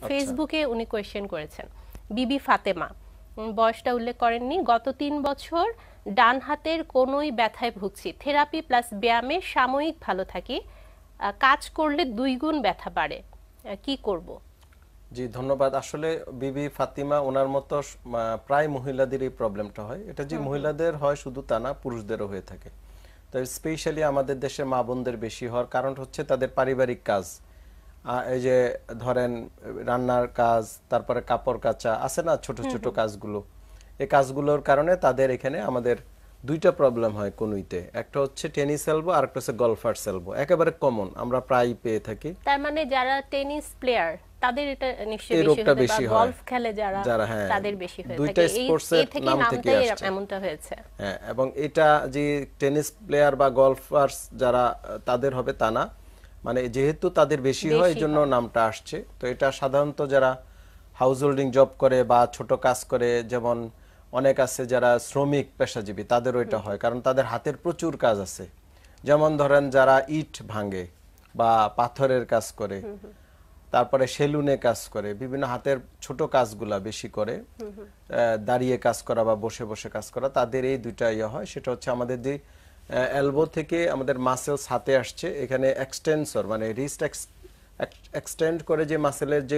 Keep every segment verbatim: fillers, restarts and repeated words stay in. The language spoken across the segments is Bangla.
ফেসবুকে উনি কোয়েশ্চেন করেছেন। বিবি ফাতেমা, বয়সটা উল্লেখ করেননি। গত তিন বছর ডান হাতের কোনোই ব্যথায় ভুগছি, থেরাপি প্লাস ব্যায়ামে সাময়িক ভালো থাকি, কাজ করলে দুই গুণ ব্যথা বাড়ে, কি করব? জি ধন্যবাদ। আসলে বিবি ফাতিমা ওনার মতো প্রায় মহিলাদের এই প্রবলেমটা হয়। এটা যে মহিলাদের হয় শুধু তা না, পুরুষদেরও হয়ে থাকে। তো স্পেশালি আমাদের দেশে মা বোনদের বেশি হওয়ার কারণ হচ্ছে তাদের পারিবারিক কাজ, এই যে ধরেন রান্নার কাজ, তারপরে কাপড় কাচা আছে না, ছোট ছোট কাজগুলো, এই কাজগুলোর কারণে তাদের এখানে আমাদের দুইটা প্রবলেম হয় কনুইতে। একটা হচ্ছে টেনিস এলবো আর একটা হচ্ছে গলফার এলবো, একেবারে কমন, আমরা প্রায় পেয়ে থাকি। তার মানে যারা টেনিস প্লেয়ার তাদের এটা নিশ্চয়ই বেশি হয়, বা গলফ খেলে যারা তাদের বেশি হয় থাকে। এই থেকে নামটাই এমনটা হয়েছে। হ্যাঁ, এবং এটা যে টেনিস প্লেয়ার বা গলফার্স যারা তাদের হবে তা না, মানে যেহেতু তাদের বেশি হয় এই জন্য নামটা আসছে। তো এটা সাধারণত যারা হাউস হোল্ডিং জব করে বা ছোট কাজ করে, যেমন অনেক আছে যারা শ্রমিক পেশাজীবী, তাদেরও এটা হয়, কারণ তাদের হাতের প্রচুর কাজ আছে। যেমন ধরেন যারা ইট ভাঙে বা পাথরের কাজ করে, তারপরে সেলুনে কাজ করে, বিভিন্ন হাতের ছোট কাজগুলা বেশি করে, দাঁড়িয়ে কাজ করা বা বসে বসে কাজ করা, তাদের এই দুইটা ইয়ে হয়। সেটা হচ্ছে আমাদের যে এলবো থেকে আমাদের মাসেলস হাতে আসছে, এখানে এক্সটেনসর মানে রিস্ট এক্সটেন্ড করে যে মাসেলের যে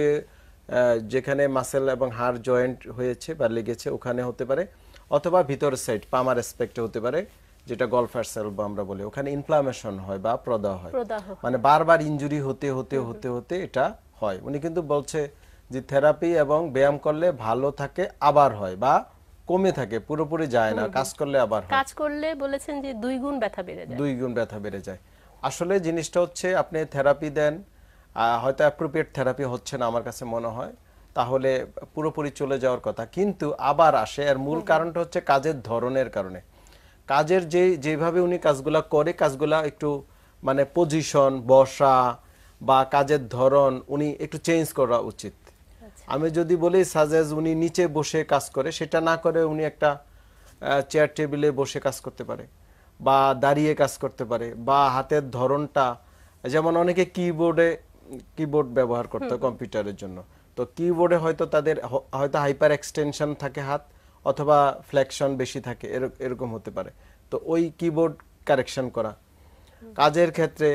যেখানে মাসেল এবং হাড় জয়েন্ট হয়েছে বা লেগেছে ওখানে হতে পারে, অথবা ভিতরের সাইড পামার অ্যাসপেক্টে হতে পারে, যেটা গলফার্স এলবো আমরা বলি। ওখানে ইনফ্লামেশন হয় বা প্রদাহ হয়, মানে বারবার ইনজুরি হতে হতে হতে হতে এটা হয়। উনি কিন্তু বলছে যে থেরাপি এবং ব্যায়াম করলে ভালো থাকে, আবার হয় বা কমে থাকে, পুরোপুরি যায় না, কাজ করলে আবার হয়। কাজ করলে বলেছেন যে দুই গুণ ব্যথা বেড়ে যায়। দুই গুণ ব্যথা বেড়ে যায়। আসলে জিনিসটা হচ্ছে আপনি থেরাপি দেন, হয়তো অ্যাপ্রোপ্রিয়েট থেরাপি হচ্ছে না আমার কাছে মনে হয়, তাহলে পুরোপুরি চলে যাওয়ার কথা, কিন্তু আবার আসে। এর মূল কারণটা হচ্ছে কাজের ধরনের কারণে। কাজের যে যেভাবে উনি কাজগুলা করে, কাজগুলা একটু মানে পজিশন, বসা বা কাজের ধরন উনি একটু চেঞ্জ করা উচিত। আমি যদি বলি সাজেজ উনি নিচে বসে কাজ করে, সেটা না করে উনি একটা চেয়ার টেবিলে বসে কাজ করতে পারে বা দাঁড়িয়ে কাজ করতে পারে, বা হাতের ধরনটা, যেমন অনেকে কিবোর্ডে কিবোর্ড ব্যবহার করতে কম্পিউটারের জন্য, তো কিবোর্ডে হয়তো তাদের হয়তো হাইপার এক্সটেনশন থাকে হাত, অথবা ফ্লেকশন বেশি থাকে, এরকম হতে পারে। তো ওই কিবোর্ড কারেকশন করা। কাজের ক্ষেত্রে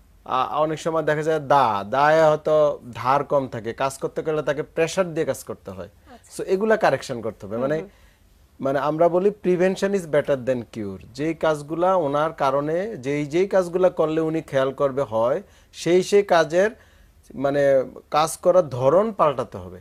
অনেক সময় দেখা যায় দা দায়ে হয়তো ধার কম থাকে, কাজ করতে গেলে তাকে প্রেসার দিয়ে কাজ করতে হয়। সো এগুলা কারেকশন করতে হবে। মানে মানে আমরা বলি prevention is better than cure. যেই কাজগুলা ওনার কারণে যেই যেই কাজগুলা করলে উনি খেয়াল করবে হয়, সেই সেই কাজের মানে কাজ করার ধরন পাল্টাতে হবে।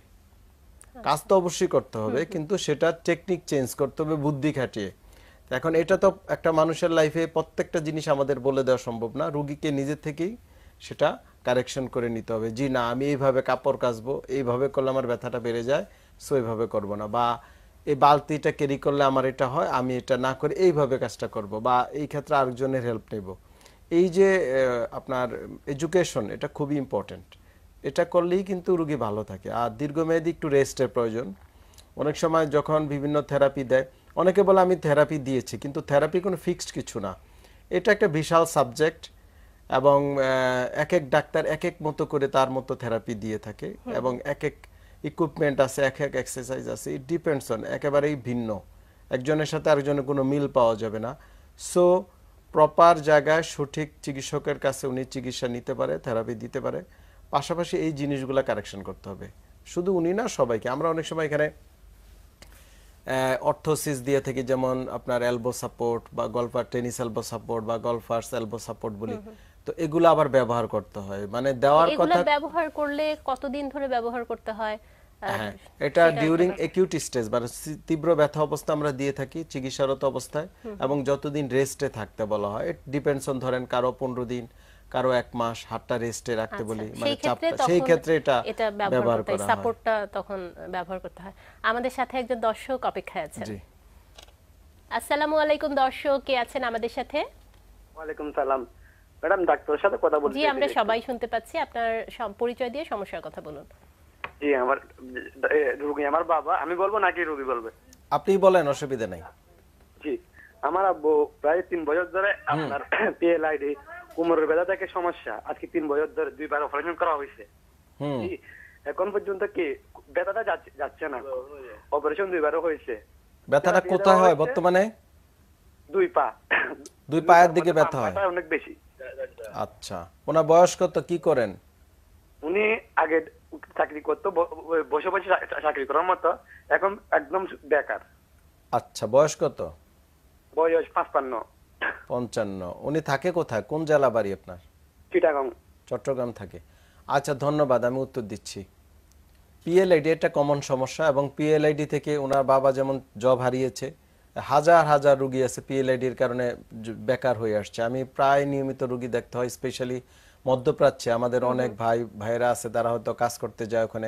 কাজ তো অবশ্যই করতে হবে, কিন্তু সেটা টেকনিক চেঞ্জ করতে হবে বুদ্ধি খাটিয়ে। এখন এটা তো একটা মানুষের লাইফে প্রত্যেকটা জিনিস আমাদের বলে দেওয়া সম্ভব না, রুগীকে নিজে থেকেই সেটা কারেকশন করে নিতে হবে। জি না, আমি এইভাবে কাপড় কাচবো, এইভাবে করলে আমার ব্যথাটা বেড়ে যায়, সো এইভাবে করবো না, বা এই বালতিটা ক্যারি করলে আমার এটা হয়, আমি এটা না করে এইভাবে কাজটা করব, বা এই ক্ষেত্রে আরেকজনের হেল্প নেব। এই যে আপনার এডুকেশন, এটা খুবই ইম্পর্টেন্ট। এটা করলেই কিন্তু রুগী ভালো থাকে। আর দীর্ঘমেয়াদী একটু রেস্টের প্রয়োজন। অনেক সময় যখন বিভিন্ন থেরাপি দেয়, অনেকে বলে আমি থেরাপি দিয়েছি, কিন্তু থেরাপি কোনো ফিক্সড কিছু না, এটা একটা বিশাল সাবজেক্ট, এবং এক এক ডাক্তার এক এক মতো করে তার মতো থেরাপি দিয়ে থাকে, এবং এক এক ইকুইপমেন্ট আছে, এক এক এক্সারসাইজ আছে, ইট ডিপেন্ডস অন, একেবারেই ভিন্ন, একজনের সাথে আরেকজনের কোনো মিল পাওয়া যাবে না। সো প্রপার জায়গায় সঠিক চিকিৎসকের কাছে উনি চিকিৎসা নিতে পারে, থেরাপি দিতে পারে। পাশাপাশি এই জিনিসগুলো কারেকশন করতে হবে, শুধু উনি না, সবাইকে। আমরা অনেক সময় এখানে অর্থোসিস দিয়ে থাকি, যেমন আপনার এলবো সাপোর্ট বা গলফার টেনিস এলবো সাপোর্ট বা গলফার্স এলবো সাপোর্ট বলি, তো এগুলো আবার ব্যবহার করতে হয়। মানে দেওয়ার কথা, এগুলো ব্যবহার করলে কতদিন ধরে ব্যবহার করতে হয়? হ্যাঁ, এটা ডিউরিং অ্যাকিউট স্টেজ মানে তীব্র ব্যথা অবস্থা আমরা দিয়ে থাকি চিকিৎসারত অবস্থায়, এবং যতদিন রেস্টে থাকতে বলা হয়। ইট ডিপেন্ডস অন, ধরেন কারো পনেরো দিন, কারো এক মাস হাতটা রেস্টে রাখতে বলি, মানে চাপটা, সেই ক্ষেত্রে এটা ব্যবহার করা হয়, সাপোর্টটা তখন ব্যবহার করতে হয়। আমাদের সাথে একজন দর্শক অপেক্ষায় আছেন। জি, আসসালামু আলাইকুম দর্শক, কে আছেন আমাদের সাথে? ওয়ালাইকুম সালাম ম্যাডাম, ডাক্তারের সাথে কথা বলতে। জি, আমরা সবাই শুনতে পাচ্ছি, আপনার পরিচয় দিয়ে সমস্যার কথা বলুন। জি, আমার রোগী আমার বাবা, আমি বলবো নাকি রোগী বলবে? আপনি বলেন, অসুবিধা নাই। জি, আমার আব্বু প্রায় তিন বছর ধরে আপনার পিএলআইডি কোমরের ব্যথা থেকে সমস্যা, আজকে তিন বছর ধরে দুইবার অপারেশন করা হয়েছে। জি, এখন পর্যন্ত কি ব্যথাটা যাচ্ছে যাচ্ছে না। অপারেশন দুইবারও হয়েছে। ব্যথাটা থেরাপি কোথায় দেওয়া হয় হয়েছে বর্তমানে? দুই পা। দুই পায়ের পার দিকে মধ্যে ব্যথা বাম হয়। পাটা অনেক বেশি। আচ্ছা, ওনার বয়স কত, কি করেন? উনি আগে চাকরি করতো, ব- ব- বসে বসে চা- চাকরি করার মতো, এখন একদম বেকার। আচ্ছা, বয়স কত? বয়স পাঁচপান্ন। পঞ্চান্ন। উনি থাকে কোথায়, কোন জেলা বাড়ি আপনার? চিটাগাং। চট্টগ্রাম থাকে। আচ্ছা, ধন্যবাদ, আমি উত্তর দিচ্ছি। পিএলআইডি একটা কমন সমস্যা, এবং পিএলআইডি থেকে ওনার বাবা যেমন জব হারিয়েছে, হাজার হাজার রুগী আছে পিএলআইডির কারণে জ- বেকার হয়ে আসছে। আমি প্রায় নিয়মিত রুগী দেখতে হয়, স্পেশালি মধ্যপ্রাচ্যে আমাদের অনেক ভাই ভাইরা আছে, তারা হয়তো কাজ করতে যায় ওখানে,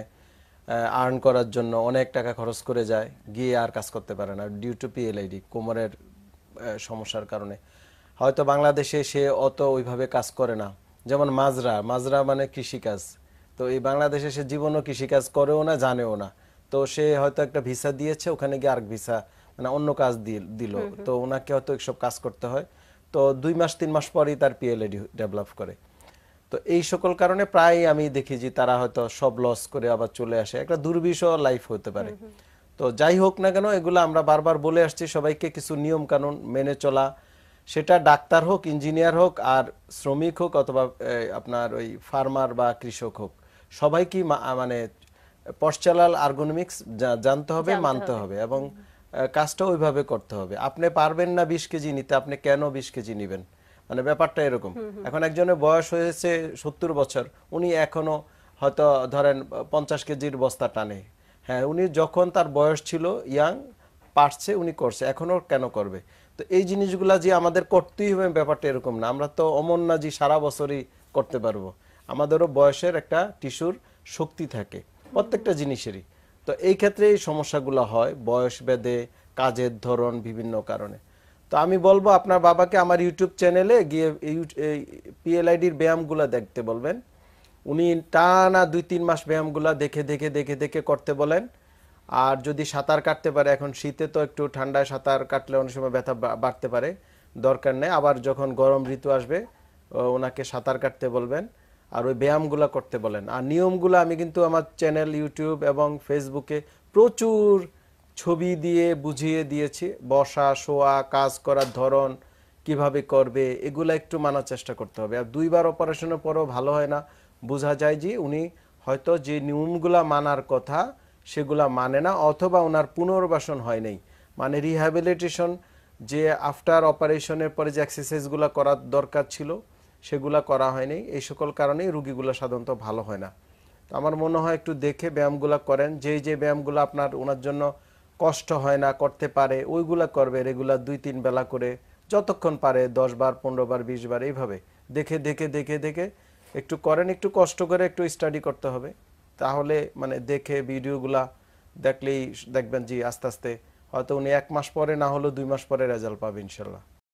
আর্ন করার জন্য অনেক টাকা খরচ করে যায়, গিয়ে আর কাজ করতে পারে না ডিউ টু পিএলআইডি, কোমরের আহ, সমস্যার কারণে। হয়তো বাংলাদেশে সে অত ওইভাবে কাজ করে না, যেমন মাজরা মাজরা মানে কৃষিকাজ, তো এই বাংলাদেশে সে জীবনও কৃষিকাজ করেও না, জানেও না। তো সে হয়তো একটা ভিসা দিয়েছে, ওখানে গিয়ে আরেক ভিসা মানে অন্য কাজ দিল, তো ওনাকে হয়তো এইসব কাজ করতে হয়। তো দুই মাস তিন মাস পরেই তার পিএলআইডি ডেভেলপ করে। তো এই সকল কারণে প্রায় আমি দেখি যে তারা হয়তো সব লস করে আবার চলে আসে, একটা দুর্বিষহ লাইফ হতে পারে। তো যাই হোক না কেন, এগুলো আমরা বারবার বলে আসছি সবাইকে, কিছু নিয়ম কানুন মেনে চলা, সেটা ডাক্তার হোক, ইঞ্জিনিয়ার হোক, আর শ্রমিক হোক, অথবা এই, আপনার ওই ফার্মার বা কৃষক হোক, সবাইকে মানে পশ্চালাল আর্গোনমিক্স জানতে হবে, জানতে মানতে হবে। হবে, এবং আহ, কাজটা ওইভাবে করতে হবে। আপনি পারবেন না বিশ কেজি নিতে, আপনি কেন বিশ কেজি নিবেন? মানে ব্যাপারটা এরকম। এখন একজনের বয়স হয়েছে সত্তর বছর, উনি এখনো হয়তো ধরেন পঞ্চাশ কেজির বস্তা টানে। হ্যাঁ, উনি যখন তার বয়স ছিল ইয়াং, পারছে, উনি করছে, এখনো কেন করবে? তো এই জিনিসগুলা যে আমাদের করতেই হবে ব্যাপারটা এরকম না। আমরা তো অমন না যে সারা বছরই করতে পারবো, আমাদেরও বয়সের একটা টিস্যুর শক্তি থাকে প্রত্যেকটা জিনিসেরই। তো এই ক্ষেত্রে এই সমস্যাগুলো হয় বয়স ভেদে, কাজের ধরন, বিভিন্ন কারণে। তো আমি বলবো আপনার বাবাকে আমার ইউটিউব চ্যানেলে গিয়ে এই পিএলআইডির ব্যায়ামগুলো দেখতে বলবেন। উনি টানা দুই তিন মাস ব্যায়ামগুলা দেখে দেখে দেখে দেখে করতে বলেন। আর যদি সাঁতার কাটতে পারে, এখন শীতে তো একটু ঠান্ডায় সাঁতার কাটলে অনেক সময় ব্যথা বা- বাড়তে পারে, দরকার নেই। আবার যখন গরম ঋতু আসবে, ও, ওনাকে সাঁতার কাটতে বলবেন, আর ওই ব্যায়ামগুলো করতে বলেন। আর নিয়মগুলো আমি কিন্তু আমার চ্যানেল, ইউটিউব এবং ফেসবুকে প্রচুর ছবি দিয়ে বুঝিয়ে দিয়েছি। বসা, শোয়া, কাজ করার ধরন কিভাবে করবে, এগুলো একটু মানার চেষ্টা করতে হবে। আর দুইবার অপারেশনের পরেও ভালো হয় না, বোঝা যায় যে উনি হয়তো যে নিয়মগুলা মানার কথা সেগুলা মানে না, অথবা ওনার পুনর্বাসন হয় নাই, মানে রিহ্যাবিলিটেশন, যে আফটার অপারেশনের পরে যে এক্সারসাইজগুলো করার দরকার ছিল সেগুলা করা হয়নি। এই সকল কারণেই রুগীগুলো সাধারণত ভালো হয় না। তো আমার মনে হয় একটু দেখে ব্যায়ামগুলো করেন, যেই যে ব্যায়ামগুলো আপনার ওনার জন্য কষ্ট হয় না, করতে পারে, ওইগুলা করবে রেগুলার দুই তিন বেলা করে, যতক্ষণ পারে, দশ বার, পনেরো বার, বিশ বার, এইভাবে দেখে দেখে দেখে দেখে একটু করেন। একটু কষ্ট করে একটু স্টাডি করতে হবে, তাহলে মানে দেখে ভিডিওগুলা দেখলেই দেখবেন যে আস্তে আস্তে হয়তো উনি এক মাস পরে না হলেও দুই মাস পরে রেজাল্ট পাবে ইনশাল্লাহ।